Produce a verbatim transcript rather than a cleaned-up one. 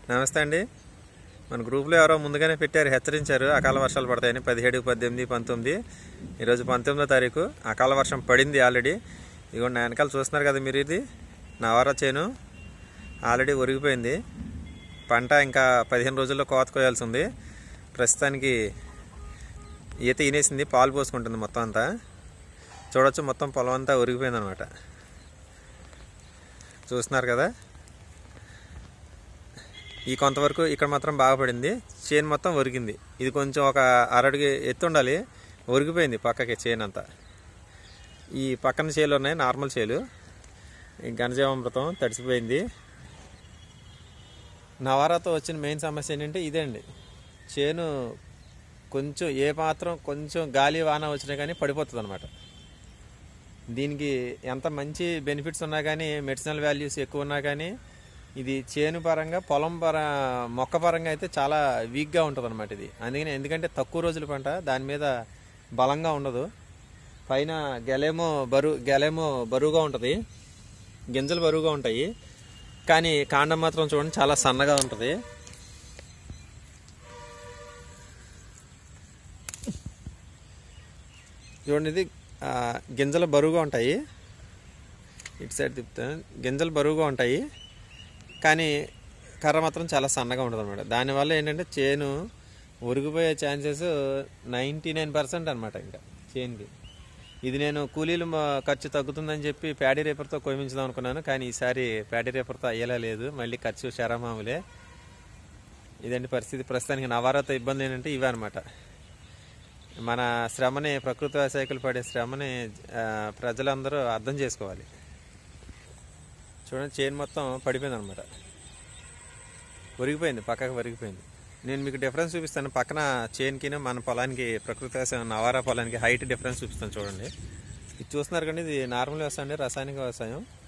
నమస్తే అండి. మన గ్రూప్లో ఎవరో ముందుగానే పెట్టారు, హెచ్చరించారు అకాల వర్షాలు పడతాయని. పదిహేడు పద్దెనిమిది పంతొమ్మిది ఈరోజు పంతొమ్మిదో తారీఖు అకాల వర్షం పడింది ఆల్రెడీ. ఇదిగోండి నా వెనకాల చూస్తున్నారు కదా మీరు, ఇది నవారా చేను ఆల్రెడీ ఒరిగిపోయింది. పంట ఇంకా పదిహేను రోజుల్లో కోత కోయాల్సి ఉంది. ప్రస్తుతానికి ఈత ఈనేసింది, పాలు పోసుకుంటుంది మొత్తం అంతా. చూడొచ్చు మొత్తం పొలం అంతా ఒరిగిపోయింది అనమాట. చూస్తున్నారు కదా, ఈ కొంతవరకు ఇక్కడ మాత్రం బాగా పడింది. చేను మొత్తం ఒరిగింది. ఇది కొంచెం ఒక అరడుగు ఎత్తు ఉండాలి, ఒరిగిపోయింది పక్కకి చేను అంతా. ఈ పక్కన చేలు ఉన్నాయి నార్మల్ చేలు, ఈ ఘనజీవామృతం తడిసిపోయింది. నవారాతో వచ్చిన మెయిన్ సమస్య ఏంటంటే ఇదే అండి, చేను కొంచెం ఏ మాత్రం కొంచెం గాలి వాన వచ్చినా కానీ పడిపోతుంది అనమాట. దీనికి ఎంత మంచి బెనిఫిట్స్ ఉన్నా కానీ, మెడిసినల్ వాల్యూస్ ఎక్కువ ఉన్నా కానీ, ఇది చేను పరంగా పొలం పర మొక్క పరంగా అయితే చాలా వీక్గా ఉంటుంది అనమాట ఇది. అందుకని ఎందుకంటే తక్కువ రోజుల పంట, దాని మీద బలంగా ఉండదు. పైన గెలేమో బరువు గెలేమో బరువుగా ఉంటుంది, గింజలు బరువుగా ఉంటాయి, కానీ కాండం మాత్రం చూడండి చాలా సన్నగా ఉంటుంది. చూడండి, ఇది గింజలు బరువుగా ఉంటాయి. ఇటు సైడ్ తిప్పుతాను, గింజలు బరువుగా ఉంటాయి కానీ కర్ర మాత్రం చాలా సన్నగా ఉంటుంది అనమాట. దానివల్ల ఏంటంటే చేను ఒరిగిపోయే ఛాన్సెస్ నైంటీ నైన్ పర్సెంట్ అనమాట ఇంకా చేనుకి. ఇది నేను కూలీలు ఖర్చు తగ్గుతుందని చెప్పి ప్యాడీ రేపర్తో కోయించుదాం అనుకున్నాను, కానీ ఈసారి ప్యాడీ రేపర్తో అయ్యేలా లేదు, మళ్ళీ ఖర్చు శరమాములే. ఇదండి పరిస్థితి. ప్రస్తుతానికి నవారాతో ఇబ్బంది ఏంటంటే ఇవే అనమాట. మన శ్రమని, ప్రకృతి వ్యవసాయకులు పడే శ్రమని ప్రజలందరూ అర్థం చేసుకోవాలి. చూడండి చేను మొత్తం పడిపోయింది అనమాట, ఒరిగిపోయింది, పక్కకు ఒరిగిపోయింది. నేను మీకు డిఫరెన్స్ చూపిస్తాను. పక్కన చేనుకి మన పొలానికి, ప్రకృతి వ్యవసాయం నవారా పొలానికి హైట్ డిఫరెన్స్ చూపిస్తాను చూడండి. ఇది చూస్తున్నారు కానీ ఇది నార్మల్ వ్యవసాయం అండి, రసాయనిక వ్యవసాయం.